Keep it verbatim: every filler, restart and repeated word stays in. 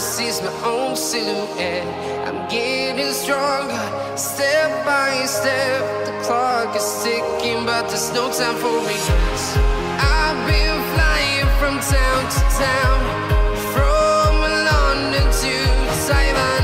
see is my own silhouette. I'm getting stronger, step by step. The clock is ticking, but there's no time for me. I've been flying from town to town, from London to Taiwan.